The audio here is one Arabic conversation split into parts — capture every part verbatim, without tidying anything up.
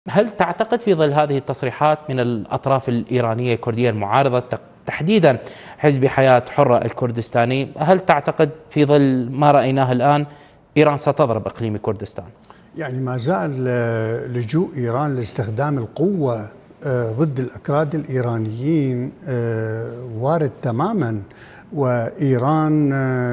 هل تعتقد في ظل هذه التصريحات من الأطراف الإيرانية الكردية المعارضة تحديدا حزب حياة حرة الكردستاني، هل تعتقد في ظل ما رأيناه الآن إيران ستضرب إقليم كردستان؟ يعني ما زال لجوء إيران لاستخدام القوة ضد الأكراد الإيرانيين وارد تماما، وإيران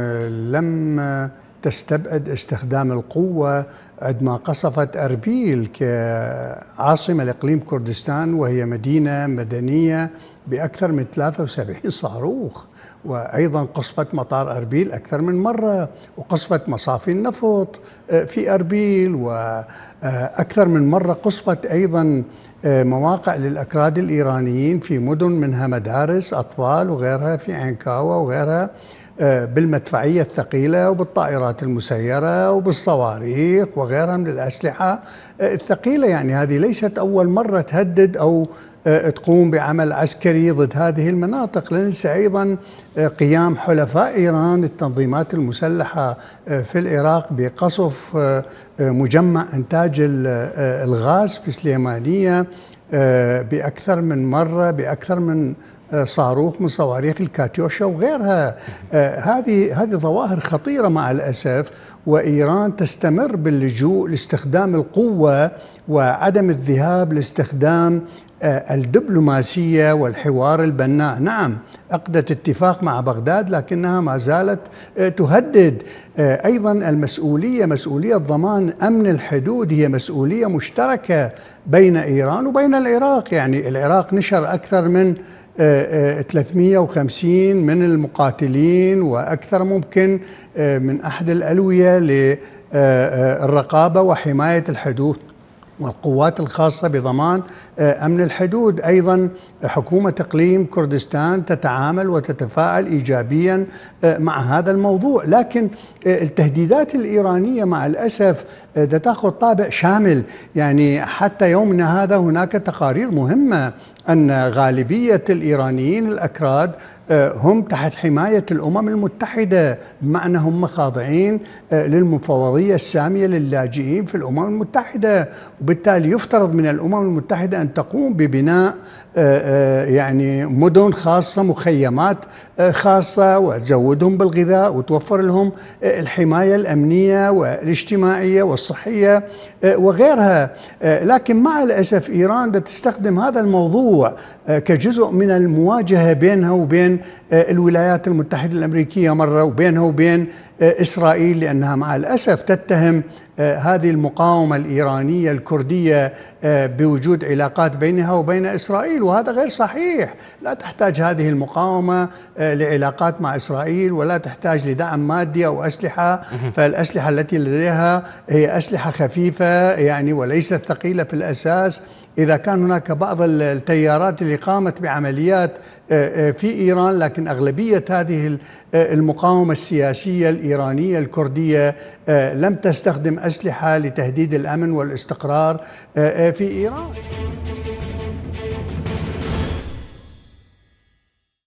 لم تستبعد استخدام القوة عندما قصفت أربيل كعاصمة لإقليم كردستان، وهي مدينة مدنية بأكثر من ثلاثة وسبعين صاروخ، وأيضا قصفت مطار أربيل أكثر من مرة، وقصفت مصافي النفط في أربيل، وأكثر من مرة قصفت أيضا مواقع للأكراد الإيرانيين في مدن منها مدارس أطفال وغيرها في عينكاوة وغيرها بالمدفعية الثقيلة وبالطائرات المسيرة وبالصواريخ وغيرها من الأسلحة الثقيلة. يعني هذه ليست أول مرة تهدد أو تقوم بعمل عسكري ضد هذه المناطق. لا ننسى أيضا قيام حلفاء إيران التنظيمات المسلحة في العراق بقصف مجمع إنتاج الغاز في سليمانية بأكثر من مرة بأكثر من صاروخ من صواريخ الكاتيوشا وغيرها. هذه هذه ظواهر خطيرة مع الأسف، وإيران تستمر باللجوء لاستخدام القوة وعدم الذهاب لاستخدام الدبلوماسية والحوار البناء. نعم، عقدت اتفاق مع بغداد، لكنها ما زالت تهدد. أيضا المسؤولية مسؤولية ضمان أمن الحدود هي مسؤولية مشتركة بين إيران وبين العراق. يعني العراق نشر أكثر من ثلاثمئة وخمسين من المقاتلين وأكثر ممكن من أحد الألوية للرقابة وحماية الحدود والقوات الخاصة بضمان أمن الحدود. أيضا حكومة إقليم كردستان تتعامل وتتفاعل إيجابيا مع هذا الموضوع، لكن التهديدات الإيرانية مع الأسف تأخذ طابع شامل. يعني حتى يومنا هذا هناك تقارير مهمة أن غالبية الإيرانيين الأكراد هم تحت حماية الأمم المتحدة، بمعنى هم خاضعين للمفوضية السامية للاجئين في الأمم المتحدة، وبالتالي يفترض من الأمم المتحدة أن تقوم ببناء يعني مدن خاصة، مخيمات خاصة، وتزودهم بالغذاء وتوفر لهم الحماية الأمنية والاجتماعية والصحية وغيرها. لكن مع الأسف إيران تستخدم هذا الموضوع كجزء من المواجهة بينها وبين الولايات المتحدة الأمريكية مرة، وبينها وبين إسرائيل، لأنها مع الأسف تتهم هذه المقاومة الإيرانية الكردية بوجود علاقات بينها وبين إسرائيل، وهذا غير صحيح. لا تحتاج هذه المقاومة لعلاقات مع إسرائيل، ولا تحتاج لدعم مادي أو أسلحة، فالأسلحة التي لديها هي أسلحة خفيفة يعني وليست ثقيلة في الأساس. إذا كان هناك بعض التيارات اللي قامت بعمليات في إيران، لكن أغلبية هذه المقاومة السياسية الإيرانية الكردية لم تستخدم أسلحة لتهديد الأمن والاستقرار في إيران.